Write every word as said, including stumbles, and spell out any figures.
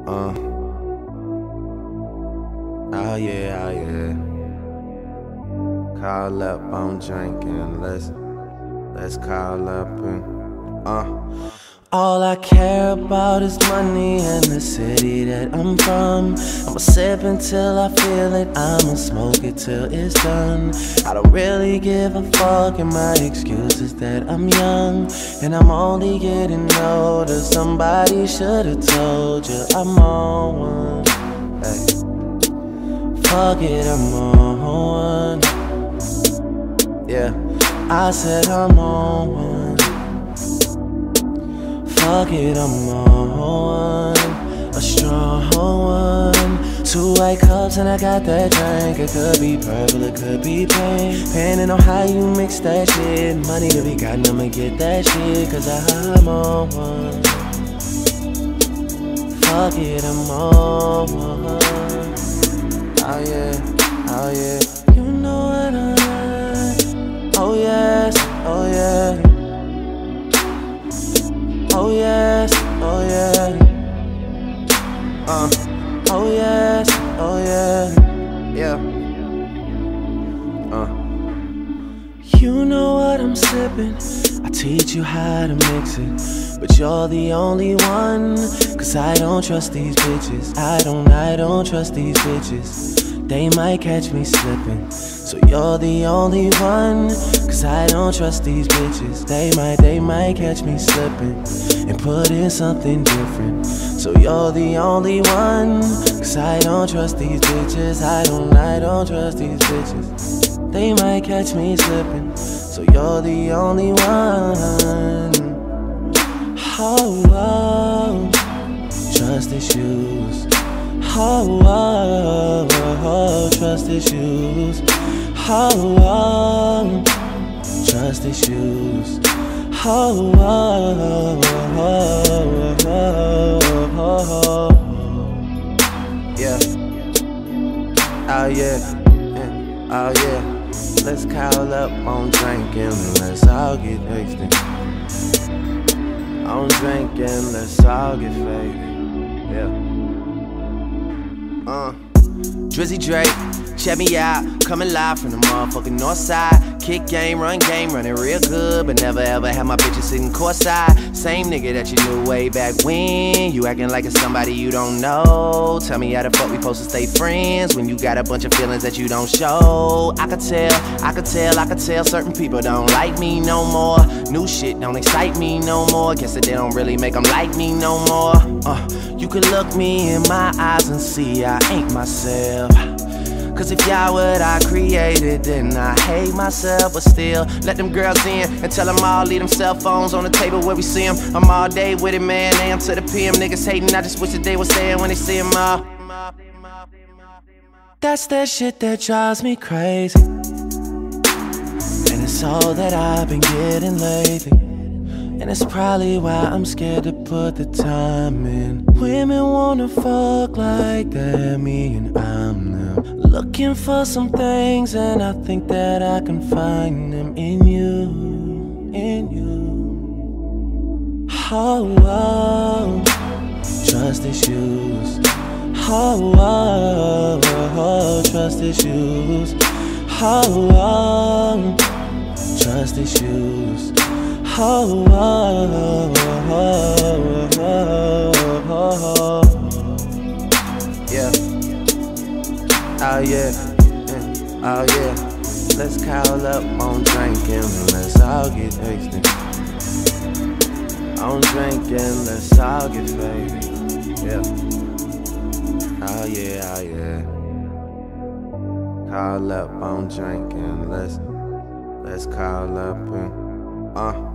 Uh, oh yeah, oh yeah. Call up, I'm drinking. Let's let's call up and uh. All I care about is money and the city that I'm from. I'ma sip until I feel it, I'ma smoke it till it's done. I don't really give a fuck, and my excuse is that I'm young and I'm only getting older. Somebody should've told you I'm on one. Hey. Fuck it, I'm on one. Yeah, I said I'm on one. Fuck it, I'm on one, a strong one. Two white cups and I got that drink. It could be purple, it could be pink, depending on how you mix that shit. Money to be gotten, I'ma get that shit, cause I'm on one. Fuck it, I'm on one. Oh yeah, oh yeah. You know what I like. Oh yes, oh yeah. Oh yes, oh yeah. Uh, oh yes, oh yeah. Yeah. Uh. You know what I'm sipping. I teach you how to mix it, but you're the only one. Cause I don't trust these bitches. I don't, I don't trust these bitches. They might catch me slipping, so you're the only one. Cause I don't trust these bitches. They might, they might catch me slipping and put in something different. So you're the only one. Cause I don't trust these bitches. I don't, I don't trust these bitches. They might catch me slipping, so you're the only one. Oh, oh, trust issues. Oh, oh, oh, trust issues. Oh, oh, trust issues. Oh, oh, oh, oh, oh, oh. Yeah. Oh yeah. Oh yeah. Let's call up on drinking. Let's all get wasted. On drinking. Let's all get faded. Yeah. Uh, Drizzy Drake, check me out, coming live from the motherfucking north side. Kick game, run game, running real good, but never ever had my bitches sitting courtside. Same nigga that you knew way back when. You acting like it's somebody you don't know. Tell me how the fuck we supposed to stay friends when you got a bunch of feelings that you don't show. I could tell, I could tell, I could tell certain people don't like me no more. New shit don't excite me no more. Guess that they don't really make them like me no more. Uh, you could look me in my eyes and see I ain't myself. Cause if y'all what I created, then I hate myself. But still, let them girls in and tell them all, leave them cell phones on the table where we see them. I'm all day with it, man, A M to the P M. Niggas hating, I just wish that they was saying when they see them all. That's that shit that drives me crazy, and it's all that I've been getting lately. And it's probably why I'm scared to put the time in. Women wanna fuck like they're me and I'm them. Looking for some things and I think that I can find them in you, in you. Oh, oh, trust issues. Oh, oh, oh, trust issues. Oh, oh, trust issues. Oh, oh, oh, oh, oh, oh. Yeah. Oh yeah. Oh yeah. Let's call up on drinking. Let's all get wasted. On drinking. Let's all get faded. Yeah. Oh yeah. Oh yeah. Call up on drinking. Let's let's call up and uh.